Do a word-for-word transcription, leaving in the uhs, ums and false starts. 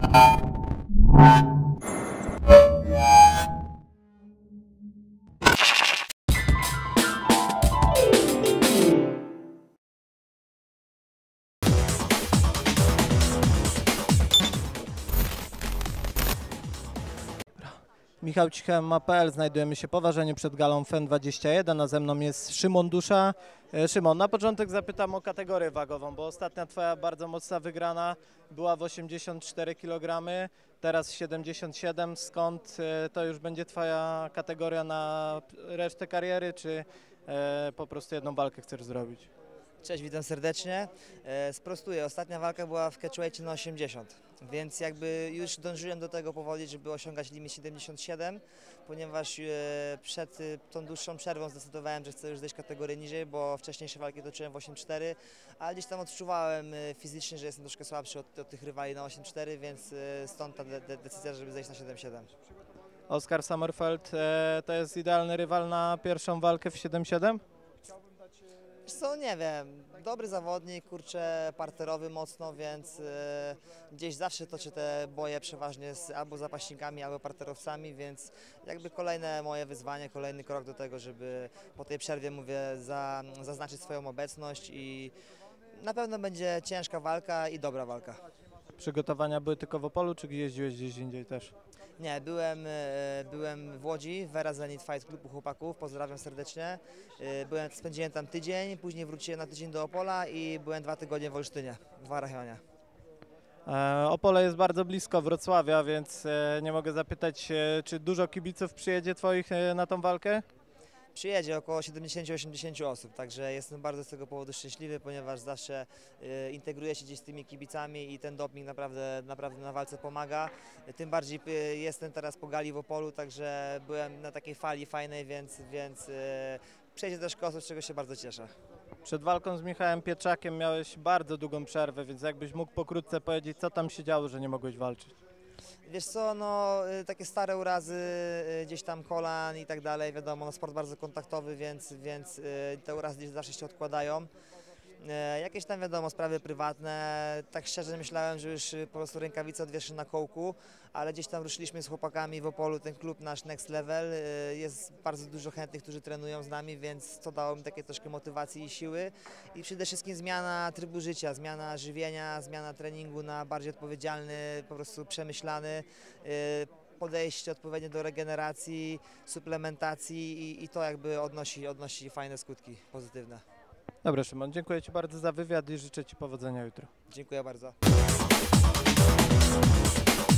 Michał Cichy, M M A kropka P L. Znajdujemy się po ważeniu przed galą F E N dwadzieścia jeden, a ze mną jest Szymon Dusza. Szymon, na początek zapytam o kategorię wagową, bo ostatnia twoja bardzo mocna wygrana była w osiemdziesiąt cztery kilogramy, teraz siedemdziesiąt siedem. Skąd to już będzie twoja kategoria na resztę kariery, czy po prostu jedną walkę chcesz zrobić? Cześć, witam serdecznie. E, sprostuję, ostatnia walka była w catchweightie na osiemdziesiąt, więc jakby już dążyłem do tego powoli, żeby osiągać limit siedemdziesiąt siedem, ponieważ e, przed e, tą dłuższą przerwą zdecydowałem, że chcę już zejść kategorię niżej, bo wcześniejsze walki toczyłem w osiem cztery, ale gdzieś tam odczuwałem e, fizycznie, że jestem troszkę słabszy od, od tych rywali na osiem cztery, więc e, stąd ta de de decyzja, żeby zejść na siedem siedem. Oskar Sommerfeld e, to jest idealny rywal na pierwszą walkę w siedem siedem? Wiesz co, nie wiem, dobry zawodnik, kurczę, parterowy mocno, więc y, gdzieś zawsze toczę te boje przeważnie z albo zapaśnikami, albo parterowcami, więc jakby kolejne moje wyzwanie, kolejny krok do tego, żeby po tej przerwie, mówię, za, zaznaczyć swoją obecność i na pewno będzie ciężka walka i dobra walka. Przygotowania były tylko w Opolu, czy jeździłeś gdzieś indziej też? Nie, byłem, byłem w Łodzi, Vera Zenit Fight Club u chłopaków, pozdrawiam serdecznie. Byłem, spędziłem tam tydzień, później wróciłem na tydzień do Opola i byłem dwa tygodnie w Olsztynie, w Warachonie. E, Opole jest bardzo blisko Wrocławia, więc e, nie mogę zapytać, e, czy dużo kibiców przyjedzie twoich e, na tą walkę? Przyjedzie około siedemdziesiąt do osiemdziesięciu osób, także jestem bardzo z tego powodu szczęśliwy, ponieważ zawsze y, integruję się gdzieś z tymi kibicami i ten doping naprawdę, naprawdę na walce pomaga. Tym bardziej y, jestem teraz po gali w Opolu, także byłem na takiej fali fajnej, więc, więc y, przyjedzie też osób, z czego się bardzo cieszę. Przed walką z Michałem Pieczakiem miałeś bardzo długą przerwę, więc jakbyś mógł pokrótce powiedzieć, co tam się działo, że nie mogłeś walczyć? Wiesz co, no takie stare urazy, gdzieś tam kolan i tak dalej, wiadomo, no, sport bardzo kontaktowy, więc, więc te urazy gdzieś zawsze się odkładają. Jakieś tam, wiadomo, sprawy prywatne, tak szczerze myślałem, że już po prostu rękawice odwieszę na kołku, ale gdzieś tam ruszyliśmy z chłopakami w Opolu, ten klub nasz Next Level, jest bardzo dużo chętnych, którzy trenują z nami, więc to dało mi takie troszkę motywacji i siły i przede wszystkim zmiana trybu życia, zmiana żywienia, zmiana treningu na bardziej odpowiedzialny, po prostu przemyślany, podejście odpowiednie do regeneracji, suplementacji i, i to jakby odnosi, odnosi fajne skutki pozytywne. Dobra, Szymon, dziękuję ci bardzo za wywiad i życzę ci powodzenia jutro. Dziękuję bardzo.